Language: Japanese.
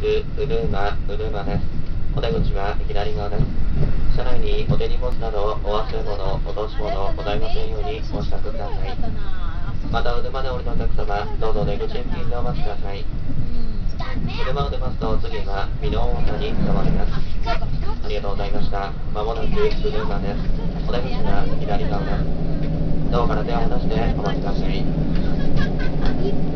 くウルーマです。お出口は左側です。車内にお手荷物などお忘れ物、落とし物ございませんようにご支度ください。また、車で降りのお客様、どうぞ出口付近でお待ちください。車を出ますと、次は箕面大に停まります。ありがとうございました。まもなくウルーマです。お出口は左側です。ドアから手を離してお待ちください。